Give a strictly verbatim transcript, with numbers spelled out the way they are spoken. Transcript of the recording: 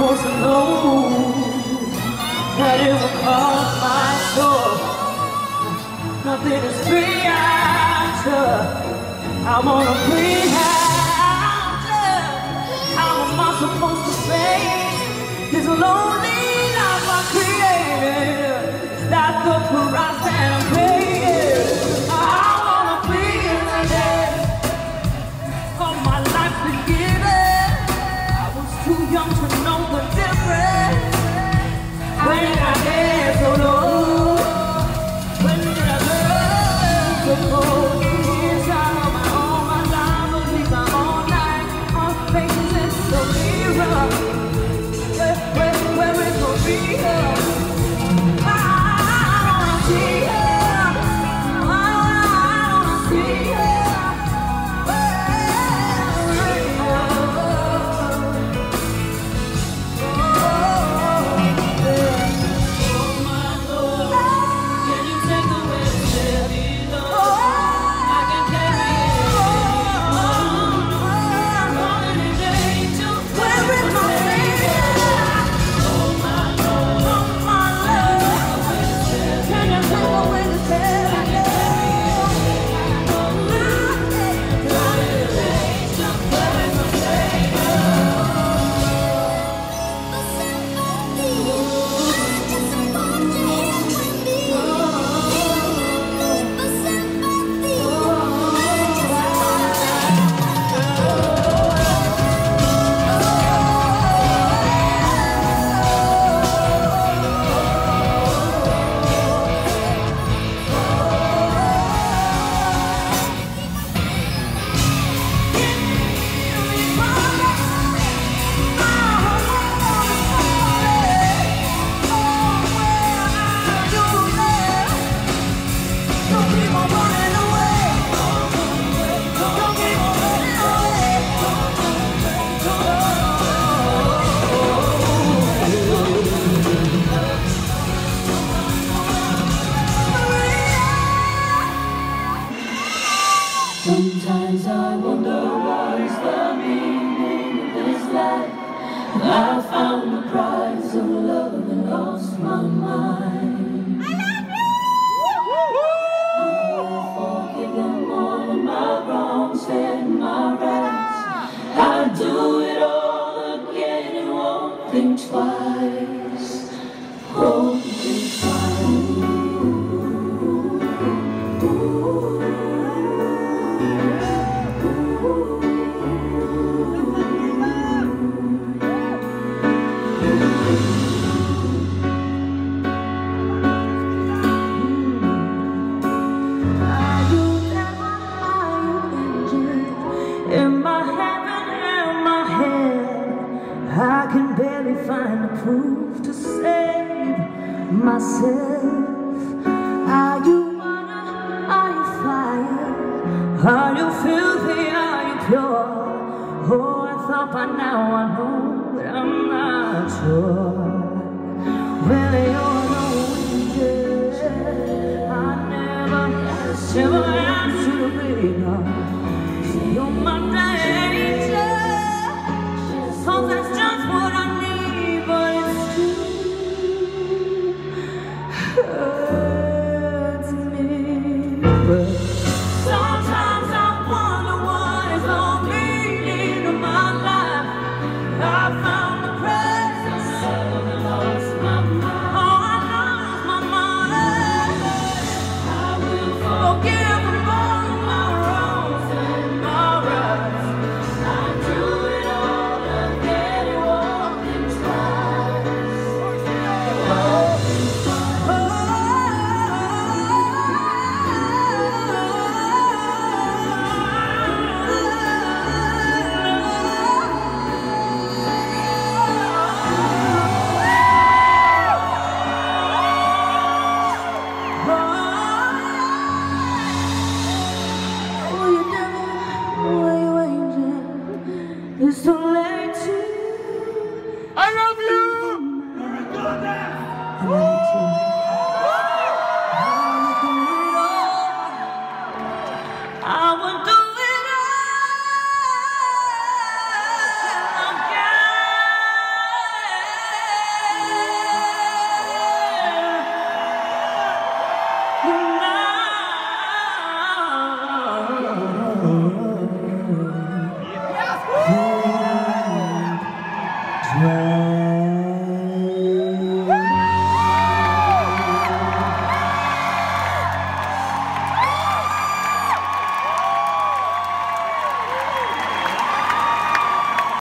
supposed to know that it will cost my soul. Nothing is free after. I wanna free after. How am I supposed to face this lonely life I created? Is that the price that I'm paying? I wanna feel the day of my life beginning. I was too young to know the difference. When did I get so low? When did I learn to go? Inside of my own, my life will be my own life. Our faces so mirror. Where, where, where is the real? I wanna see her. I wanna see her. Sometimes I wonder what is the meaning of this life. I found the prize of love and lost my mind. I love you! I will forgive them all of my wrongs and my rights. I'll do it all again and won't think twice. Won't think twice. In my heaven and my head, I can barely find the proof to save myself. Are you water? Are you fire? Are you filthy? Are you pure? Oh, I thought by now I know, but I'm not sure. Well, you're no angel. I never had a silver answer to be no. You're my danger, so that's just what I need, but it still hurts me. But sometimes I wonder what is the meaning of my life. I found the presence and lost my mind. Oh, I lost my mind. I will forgive them all my wrongs and my rights. I do it all again and won't think twice. Oh, oh, you devil, oh, you angel, it's too late to. I love you! I love you too. I would do it all again. Well,